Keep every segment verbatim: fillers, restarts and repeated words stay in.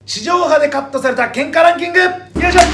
地上波でカットされた喧嘩ランキング、よいしょ。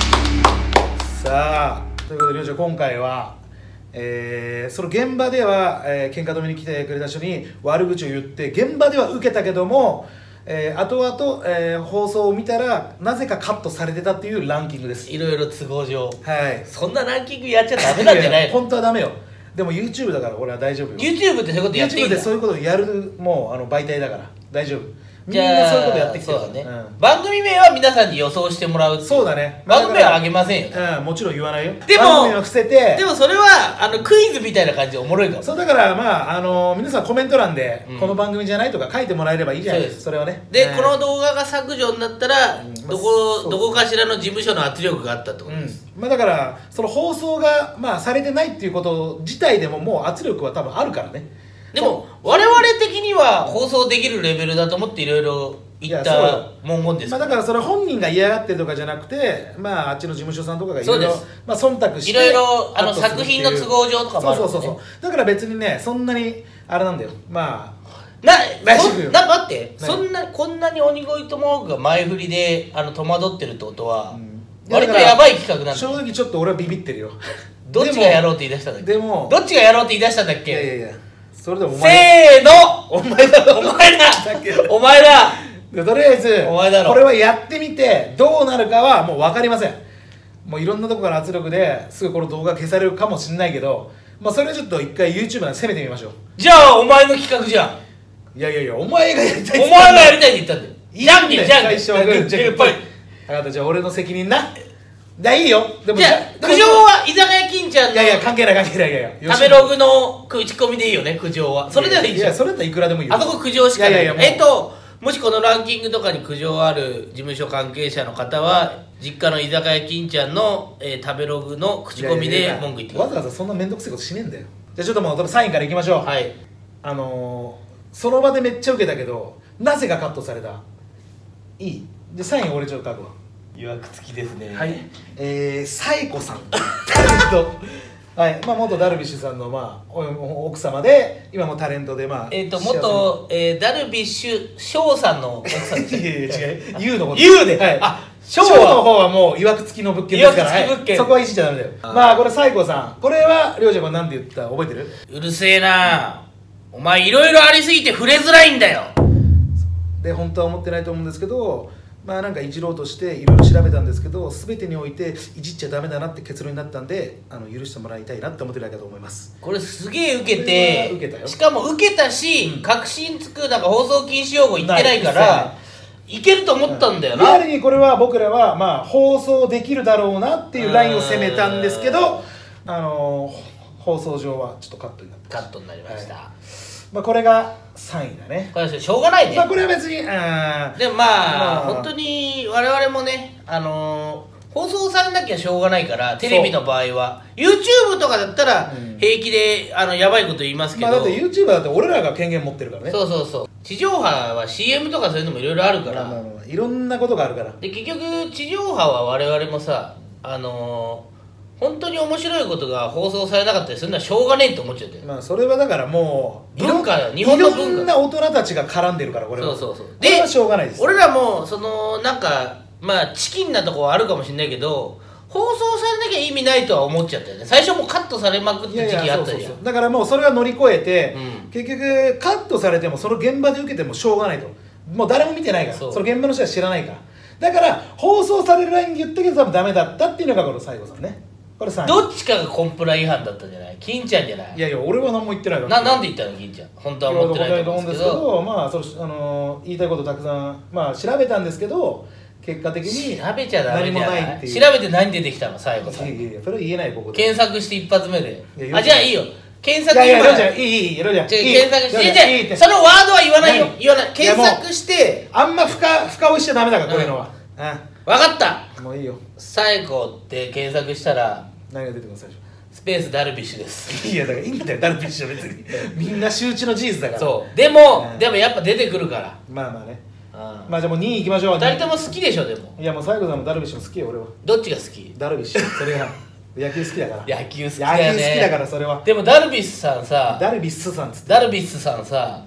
さあ、ということでりょうちゃん、今回は、えー、その現場では、えー、喧嘩止めに来てくれた人に悪口を言って現場では受けたけども、えー、後々、えー、放送を見たらなぜかカットされてたっていうランキングです。 いろいろ都合上、 はい、 そんなランキングやっちゃダメなんじゃないの？ 本当はダメよ。でも YouTube だから俺は大丈夫よ。 YouTube ってそういうことやっていいんだ。 YouTube でそういうことをやるもうあの媒体だから大丈夫。みんじゃあなそういうことやってきてるから。 そうだね、 うん、 番組名は皆さんに予想してもらう。 そうだね。 番組名はあげませんよ、ね、 うん、もちろん言わないよ。 でも番組名は伏せて。 でもそれはあのクイズみたいな感じでおもろいかも。 そうだからまああの皆さんコメント欄で、 うん、 この番組じゃないとか書いてもらえればいいじゃないですか。それはね。 で、 うん、 この動画が削除になったら、うん、どこどこかしらの事務所の圧力があったってことです、 うん、まあ、だからその放送が、まあ、されてないっていうこと自体でももう圧力は多分あるからね。 でも我々的には放送できるレベルだと思っていろいろ言った文言です、 まあ、だからそれ本人が嫌がってるとかじゃなくて、まあ、あっちの事務所さんとかがいろいろまあ忖度していろいろあの作品の都合上とかもあるんで、ね、 そうそうそうそう。だから別にねそんなにあれなんだよ。まあなそな待って、そんなこんなに鬼越トマホークが前振りであの戸惑ってるってことは、うん、割とやばい企画なんだ。 正直ちょっと俺はビビってるよ。 どっちがやろうって言い出したんだっけ。 でもどっちがやろうって言い出したんだっけ。 いやいやいや、それでもお前せーのお前だろ。 お前だお前だとりあえずお前だろ。 これはやってみてどうなるかはもう分かりません。もういろんなところから圧力ですぐこの動画消されるかもしれないけど、まあそれはちょっと一回 YouTube で攻めてみましょう。 じゃあお前の企画じゃん。 いやいやいや、お前がやりたい。 お前がやりたいって言ったんだよ。じゃんけんじゃんけん。 最初はグーじゃんけん。分かった、じゃあ俺の責任な。だいいよ。でもじゃあ苦情は居酒屋金ちゃんの。 いやいや関係ない関係ない。いやいや食べログの口コミでいいよね、苦情は。それではいいじゃん。 いやそれだったらいくらでもいいよ。 あそこ苦情しかない。 いやいやいやえっともしこのランキングとかに苦情ある事務所関係者の方は実家の居酒屋金ちゃんの、えー、食べログの口コミで文句言ってください。 わざわざそんな面倒くせえことしねえんだよ。じゃあちょっともうサインからいきましょう。 はい。 あのー、その場でめっちゃ受けたけどなぜかカットされた。いいじゃあサイン俺ちょっと書くわ。 いわくつきですね。 はい。えー、サイコさんはい、まあ、元ダルビッシュさんの、まあ、奥様で今もタレントで、まあえっ、ー、と元、えー、ダルビッシュ翔さんの奥さんでいやいや違う、ユウのこと。 ユウで、 はい、 あ、 翔の方はもういわくつきの物件ですから、 いわくつき物件、 はい、そこはいじっちゃダメだよ。まあこれサイコさん、これはりょうちゃんが何て言った覚えてる？ うるせえな、お前いろいろありすぎて触れづらいんだよ。 で本当は思ってないと思うんですけど、まあなんかいじろうとしていろいろ調べたんですけど、全てにおいていじっちゃダメだなって結論になったんで、あの許してもらいたいなって思ってるだけだと思います。 これすげえ受けて、 受けたよ。 しかも受けたし、うん、確信つくなんか放送禁止用語言ってないからいけると思ったんだよな。 リアルにこれは僕らはまあ放送できるだろうなっていうラインを攻めたんですけど、あのー、放送上はちょっとカットになってカットになりました、はい。 まあこれがさんいだね。 これはしょうがないね。 まあこれは別にあでもまあ、まあ、本当に我々もね、あのー、放送されなきゃしょうがないから、テレビの場合は YouTube とかだったら平気で、うん、あのやばいこと言いますけど、 まあだって YouTuber だって俺らが権限持ってるからね。 そうそうそう。地上波は シーエム とかそういうのもいろいろあるから、まあまあまあいろんなことがあるから。 で結局地上波は我々もさ、あのー本当に面白いことが放送されなかったりするのはしょうがねえって思っちゃって。 まあそれはだからもう文化よ、日本の文化。 いろんな大人たちが絡んでるからこれは。 そうそうそう。 で、これはしょうがないです。 俺らもそのなんかまあチキンなとこはあるかもしれないけど、放送されなきゃ意味ないとは思っちゃったよね。最初もカットされまくった時期あったじゃん。 だからもうそれは乗り越えて、 うん、 結局カットされてもその現場で受けてもしょうがないと。もう誰も見てないから、その現場の人は知らないから。だから放送されるラインで言ったけど多分ダメだったっていうのがこの西郷さんね。これさんいどっちかがコンプラ違反だったんじゃない？金ちゃんじゃない？ いやいや俺は何も言ってないから。 ななんで言ったの金ちゃん？本当は思ってないと思うんですけど、 まあそのあの言いたいことたくさんまあ調べたんですけど、結果的に調べちゃダメじゃない。調べて何出てきたの最後さ。 いやいやそれは言えないここで。 検索して一発目で。あじゃあいいよ。検索今。いやいやロジャーいいいいいいロジャー。 検索してじゃそのワードは言わないよ。言わない。検索してあんま深深追いしちゃダメだからこういうのは。 分かった。 もういいよ。 最後って検索したら何が出てくる最初。 スペースダルビッシュです。 いやだからいいんだよダルビッシュは別にみんな周知の事実だから。 そうでも、うん、でもやっぱ出てくるから。 まあまあね、 うん、 まあじゃあもうにいいきましょう。 ふたりとも好きでしょでも。 いやもう西郷さんもダルビッシュも好きよ俺は。 どっちが好き？ ダルビッシュそれが野球好きだから野球好きだよね。 野球好きだからそれは。 でもダルビッシュさんさダルビッシュさんっつってダルビッシュさんさ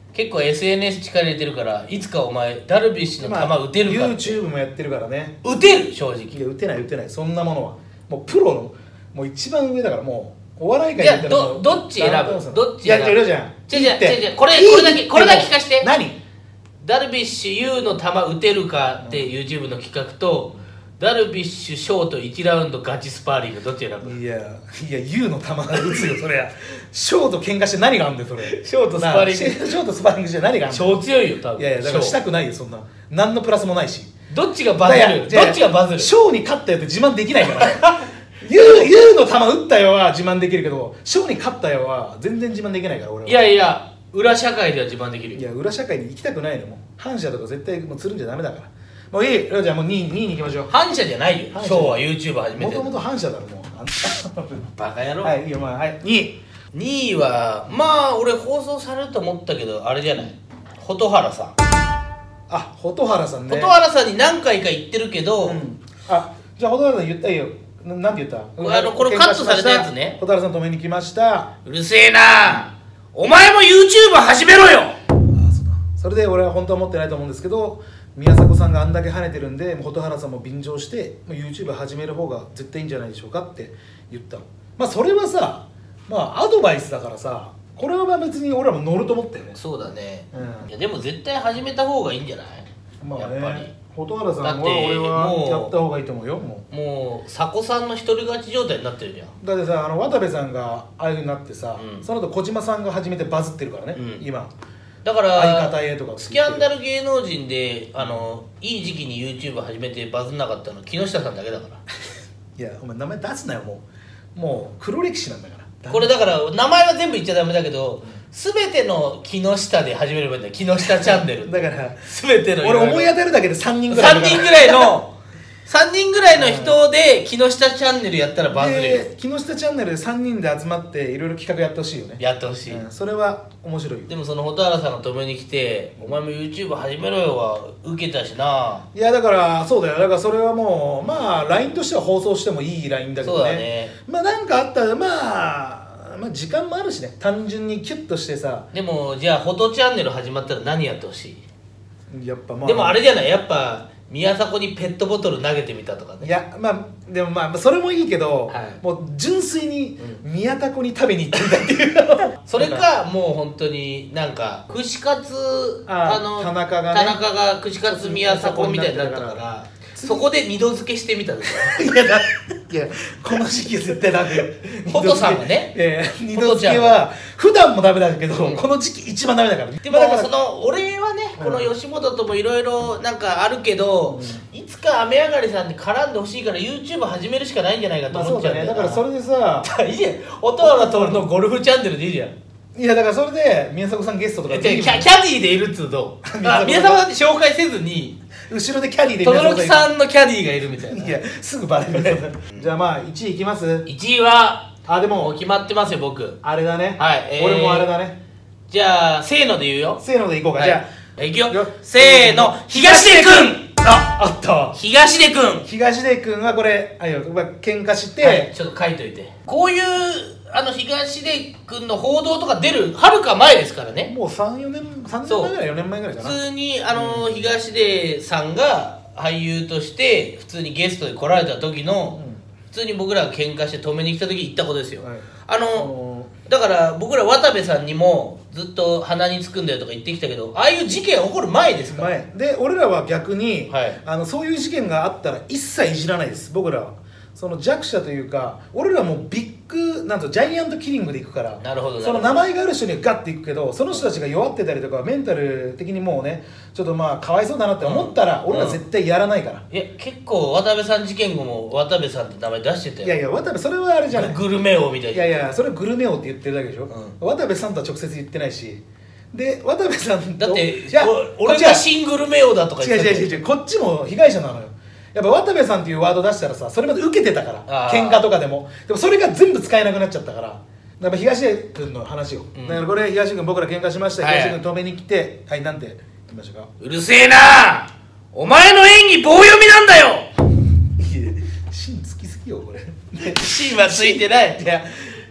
結構 エスエヌエス 力入れてるから、いつかお前ダルビッシュの球打てるかって、 YouTube もやってるからね。 打てる正直。 いや打てない打てない、そんなものはもうプロのもう一番上だから。もうお笑い界じゃあどどっち選ぶ？どっち選ぶ？ いや違うじゃん。 違う違う違う違う、これこれだけこれだけ聞かして。 何？ ダルビッシュ有の球打てるかって YouTube の企画と、ダルビッシュショートいちラウンドガチスパーリングどっち選ぶ？ いやいや、ユーの球が打つよそれや。ショート喧嘩して何があんだよそれ。 ショートスパーリング、 ショートスパーリングして何があんだよ。 超強いよ多分。 いやいや、だからしたくないよそんな。何のプラスもないし。 どっちがバズる？どっちがバズる？ ショーに勝ったよって自慢できないからユーユーの球打ったよは自慢できるけど、ショーに勝ったよは全然自慢できないから俺は。 いやいや、裏社会では自慢できるよ。 いや、裏社会に行きたくないの。もう反社とか絶対もうつるんじゃダメだから。もういい、じゃあもうにいにいに行きましょう。 反社じゃないよ、 反社ショーは YouTube 始めてる。 もともと反社だろもう。 バカ野郎。 はいいいよ、まあはいにい。 にいはまあ俺放送されると思ったけど、あれじゃない、蛍原さん。 あ、蛍原さんね。 蛍原さんに何回か言ってるけど、 うん、あ、じゃあ蛍原さん言ったらいいよ。ななんて言った？ あのこれカットされたやつね。 蛍原さん止めに来ました。 うるせえな、お前も YouTube 始めろよ。 ああ、そうだ。それで俺は本当は思ってないと思うんですけど、宮迫さんがあんだけ跳ねてるんで、もう蛍原さんも便乗してもう YouTube 始める方が絶対いいんじゃないでしょうかって言ったの。まあそれはさ、まあアドバイスだからさ、これは別に俺らも乗ると思ったよね。 そうだね、 うん、 いやでも絶対始めた方がいいんじゃない？ まあね、 やっぱり蛍原さんはだって俺はもうやった方がいいと思うよ。もうもう佐古さんの一人勝ち状態になってるじゃん。 だってさ、あの渡部さんがああいう風になってさ、 うん、 その後小島さんが始めてバズってるからね、 うん、 今だから相方へとかスキャンダル芸能人であのいい時期に YouTube 始めてバズんなかったの木下さんだけだからいやお前名前出すなよ。もうもう黒歴史なんだから。 これだから名前は全部言っちゃダメだけど、全ての木下で始めればいいんだよ。木下チャンネルだから全ての俺思い当たるだけでさんにんぐらいさんにんぐらいのさんにんぐらいの人で木下チャンネルやったらバズるよ。 で木下チャンネルでさんにんで集まっていろいろ企画やってほしいよね。 やってほしい、 うん、それは面白いよ。 でもその蛍原さんが止めに来て「お前も YouTube 始めろよ」は受けたしな。 いやだからそうだよ。だからそれはもうまあ ライン としては放送してもいい ライン だけどね。 そうだね。 まあなんかあったらまあまあ時間もあるしね。単純にキュッとしてさ。 でもじゃあフォトチャンネル始まったら何やってほしい？ やっぱまあでもあれじゃない、やっぱ宮迫にペットボトル投げてみたとかね。 いやまあでもまあそれもいいけど、 はい、 もう純粋に宮迫に食べに行ってみたっていう、 うん、それかもう本当になんか串カツああの田中がね田中が串カツ宮迫みたいになったからそこで二度漬けしてみたでしょ。 いやだいやこの時期絶対ダメよ。 フォトさんがね、 ええ二度漬けは普段もダメだけど、うん、この時期一番ダメだから。 でもその俺はね、この吉本ともいろいろなんかあるけど、うん、いつか雨上がりさんに絡んでほしいから YouTube 始めるしかないんじゃないかと思っちゃうんだよな。 まあそうだね。だからそれでさいいじゃん、蛍原徹のゴルフチャンネルでいいじゃん。 いやだからそれで宮迫さんゲストとかキャキャディーでいるっつうと宮迫さんって紹介せずに後ろでキャディーで轟さんのキャディーがいるみたいな。 いやすぐバレるじゃあまあいちいいきます。 いちいはあでももう決まってますよ僕。 あれだね。 はい、えー、 俺もあれだね。 じゃあせーので言うよ。 せーのでいこうか、はい、じゃあいくよ。せーの、東出くん。 あ、あった東出くん。 東出くんはこれあよ、まあ、喧嘩して、 はい、ちょっと書いといて。こういうあの東出くんの報道とか出るはるか前ですからね。 もうさん、よねんさんねんまえぐらいよねんまえぐらいかな。 普通にあの、うん、東出さんが俳優として普通にゲストで来られた時の、うん、普通に僕らが喧嘩して止めに来た時言ったことですよ、はい、あのだから僕ら渡部さんにもずっと鼻につくんだよとか言ってきたけど、ああいう事件起こる前ですから。 前で俺らは逆に、 はい、 あのそういう事件があったら一切いじらないです。僕らはその弱者というか、俺らもビッグなんとジャイアントキリングでいくから。 なるほど。 その名前がある人にはガッていくけど、その人たちが弱ってたりとかメンタル的にもうねちょっとまあかわいそうだなって思ったら、うん、俺ら絶対やらないから、 うん、いや結構渡部さん事件後も渡部さんって名前出してたよ。 いやいや渡部それはあれじゃない、 グルメ王みたいな。 いやいやそれはグルメ王って言ってるだけでしょ、うん、渡部さんとは直接言ってないし、で渡部さんとだっていや俺がシングルメ王だとか言ってた。違う違う違う、こっちも被害者なのよ。やっぱ渡部さんっていうワード出したらさ、それまで受けてたから喧嘩とかでも。でもそれが全部使えなくなっちゃったから、やっぱ東出君の話を、うん、だからこれ東出君僕ら喧嘩しました、はい、東出君止めに来て、はい、なんて言いましたか。 うるせえな、お前の演技棒読みなんだよ。 いや芯つきすぎよこれ。 芯はついてない。 いやで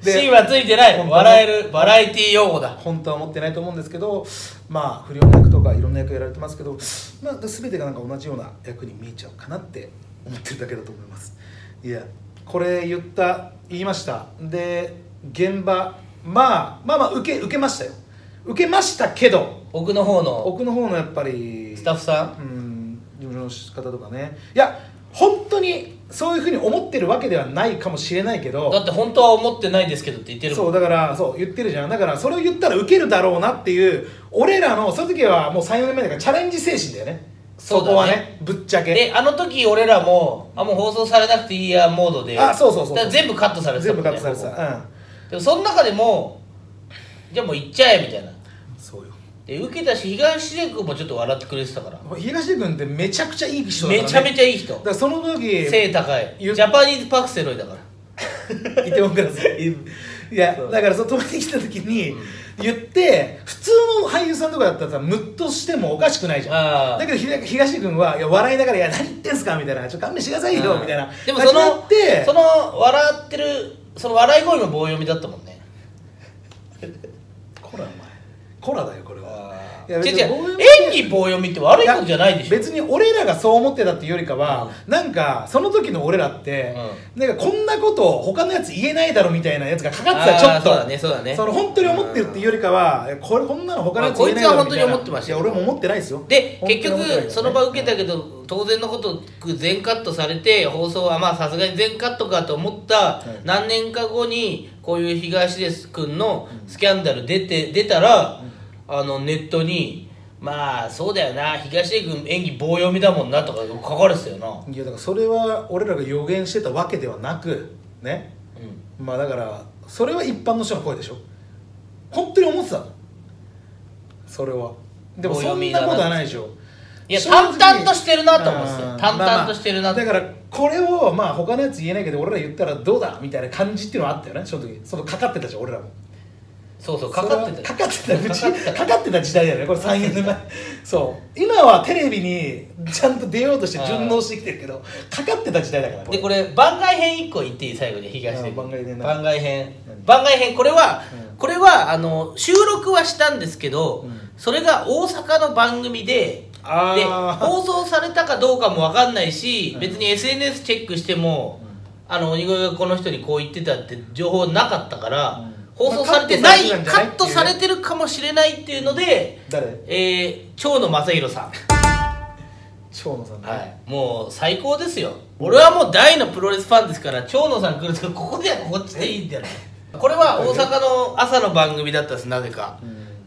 芯はついてない。笑えるバラエティー用語だ。 本当は思ってないと思うんですけど、まあ不良の役とかいろんな役やられてますけど、まあ、全てがなんか同じような役に見えちゃうかなって思ってるだけだと思います。いやこれ言った言いました。で現場まあまあまあ受け受けましたよ。受けましたけど、 奥の方の奥の方のやっぱりスタッフさん、 うん事務所の方とかね、いや本当にそういうふうに思ってるわけではないかもしれないけど、 だって本当は思ってないですけどって言ってるもん。 そうだからそう言ってるじゃん。だからそれを言ったらウケるだろうなっていう、俺らのその時はもうさんよねんまえだからチャレンジ精神だよね。そこはね、ぶっちゃけ。 であの時俺らもあもう放送されなくていいやモードで、 あそうそうそうそう、 だから全部カットされてたもんね。 全部カットされてた。うん。 でもその中でもじゃあもう行っちゃえみたいな。 そうよ。 で受けたし東出君もちょっと笑ってくれてたから。 東出君ってめちゃくちゃいい人だからね。 めちゃめちゃいい人だからその時背高いジャパニーズパクセロイだからイテウォンクラスいやだからその泊まりに来た時に言って、普通の俳優さんとかだったらさムッとしてもおかしくないじゃん。だけど東出君はいや笑いながら「いや何言ってんすか」みたいな「ちょっと勘弁してくださいよ」みたいな。 でもそのその笑ってるその笑い声も棒読みだったもんね。 コラお前コラだよこれは。 いや違う違う、演技棒読みって悪いことじゃないでしょ。 別に俺らがそう思ってたっていうよりかは、うん、なんかその時の俺らって、うん、なんかこんなことを他のやつ言えないだろみたいなやつがかかってた。ちょっとそうだねそうだね、 その本当に思ってるっていうよりかは、これこんなの他のやつ言えないだろみたいな。こいつは本当に思ってましたよ。 いや俺も思ってないですよ。 で結局その場受けたけど当然のこと全カットされて、放送はまあさすがに全カットかと思った何年か後にこういう東出君のスキャンダル出て出たら、あのネットにまあそうだよな東出君演技棒読みだもんなとか書かれてたよな。 いやだからそれは俺らが予言してたわけではなくね、うん、まあだからそれは一般の人の声でしょ。本当に思ってたのそれは。でもそんなことはないでしょ。 いや淡々としてるなと思ってた。淡々としてるな、 まあまあ、だからこれをまあ他のやつ言えないけど俺ら言ったらどうだみたいな感じっていうのはあったよね。その時そのかかってたじゃん俺らも。 そうそうかかってたかかってたうちかかってた時代だよねこれさんよねんまえそう今はテレビにちゃんと出ようとして順応してきてるけどかかってた時代だから。 でこれ番外編いっこ言っていい最後に東出番外編番外編番外編これは、うん、これはあの収録はしたんですけど、うん、それが大阪の番組であで放送されたかどうかも分かんないし、うん、別に エスエヌエス チェックしても、うん、あの鬼越がこの人にこう言ってたって情報なかったから、うん放送されてない、まあ、カットされてるかもしれないっていうので、 誰？ えー、蝶野正洋さん。 蝶野さんね、 はい、もう最高ですよ。俺はもう大のプロレスファンですから蝶野さん来るとここではこっちでいいんじゃない。これは大阪の朝の番組だったんですなぜか、うん、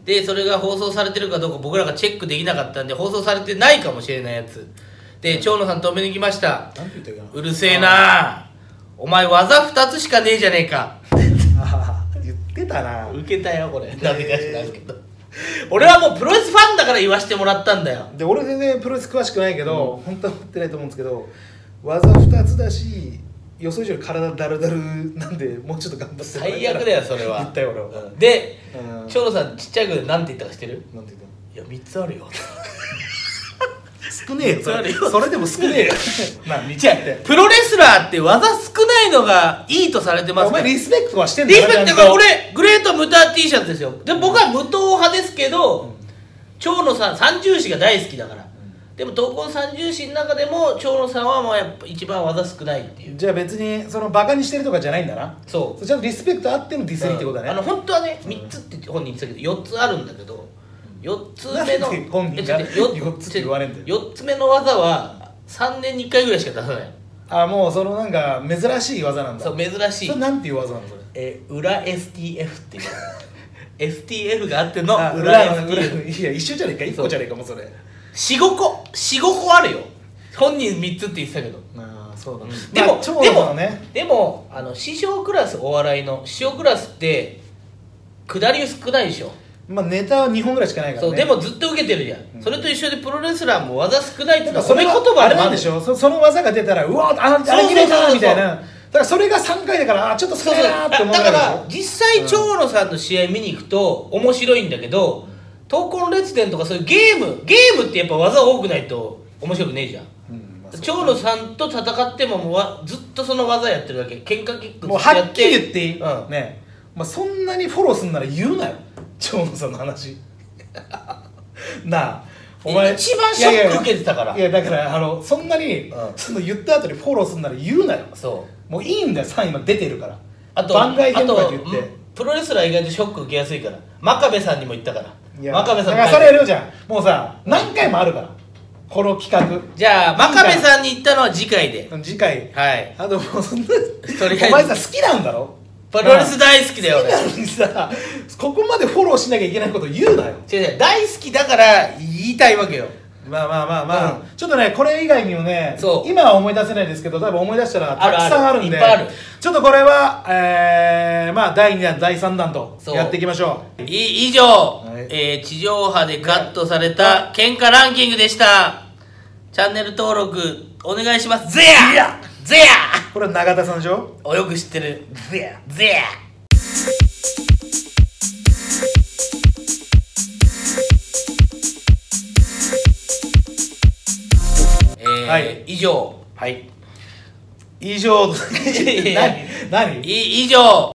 でそれが放送されてるかどうか僕らがチェックできなかったんで放送されてないかもしれないやつで蝶野さん止めに来ました。うるせえなお前技ふたつしかねえじゃねえか言ってたな。 受けたよこれなぜか知らんけど俺はもうプロレスファンだから言わしてもらったんだよ。 で俺全然プロレス詳しくないけど、うん、本当は思ってないと思うんですけど技ふたつだし予想以上に体だるだるなんでもうちょっと頑張って最悪だよそれは言ったよ俺は、 うん、で長野さんちっちゃい声で何て言ったか知ってる？ なんて言ったの？いやみっつあるよ少ねえよそれそれでも少ねえよまあ見ちゃってプロレスラーって技少ないのがいいとされてますから。 お前リスペクトはしてんだよ。リスペクトが俺グレート無糖 T シャツですよ。で僕は無糖派ですけど、うん、長野さん三重視が大好きだから、うん、でも闘魂三重視の中でも長野さんはまあやっぱ一番技少ないっていう。 じゃあ別にそのバカにしてるとかじゃないんだな。 そうちゃんとリスペクトあってのディスリーってことだね、 うん、あの本当はねみっつって本人言ってたけどよっつあるんだけどよっつめの本人がよっつって言われんだよ。 よっつめの技はさんねんにいっかいぐらいしか出さない。 あもうそのなんか珍しい技なんだ。 そう珍しい。 それなんていう技なのそれ？ え裏 エスティーエフ っていうエスティーエフ があっての裏裏 エスティーエフ。いや一緒じゃねえかいっこじゃねえかもうそれよんごこよんごこあるよ。本人みっつって言ってたけど。 ああそうだね、 うん、でも、まあ、でもねでもあの師匠クラスお笑いの師匠クラスって下り少ないでしょ。 まあネタはにほんぐらいしかないからね。 そうでもずっと受けてるじゃん、うん、それと一緒でプロレスラーも技少ないっていうのはそれ言葉あれなんでしょ。そ, その技が出たらうわああれ切れたみたいな。だからそれがさんかいだからあちょっと少ないなって思うから。だから実際長野さんの試合見に行くと面白いんだけど、闘魂列伝とかそういうゲームゲームってやっぱ技多くないと面白くねえじゃん、うんまあ、長野さんと戦ってももうずっとその技やってるだけ。喧嘩キックもうはっきり言っていい、 うん、 ねまあ、そんなにフォローすんなら言うなよ長野さんの話なあお前一番ショック受けてたから。 いやいやいやだからあのそんなに、うん、その言った後にフォローすんなら言うなよ。そうもういいんだよさん今出てるから。 あと番外編とか言ってプロレスラー意外とショック受けやすいから。真壁さんにも言ったから。真壁さんにそれやるじゃん。もうさ何回もあるからこの企画。 じゃあ真壁さんに言ったのは次回で。 次回。 はい。 あともうそんなお前さ好きなんだろ。 プロレス大好きだよ。 好きなのにさここまでフォローしなきゃいけないこと言うなよ。 違う違う大好きだから言いたいわけよ。 まあまあまあまあ、うん、ちょっとねこれ以外にもね今は思い出せないですけど多分思い出したらたくさんあるんで、あるあるちょっとこれは、えー、まあだいにだんだいさんだんとやっていきましょう。 い以上、はい、えー、地上波でカットされた喧嘩ランキングでした。チャンネル登録お願いします。ゼヤゼヤこれは永田さんでしょ。 およく知ってる。ゼヤゼヤはい、以上。 はい。以上。何何以上。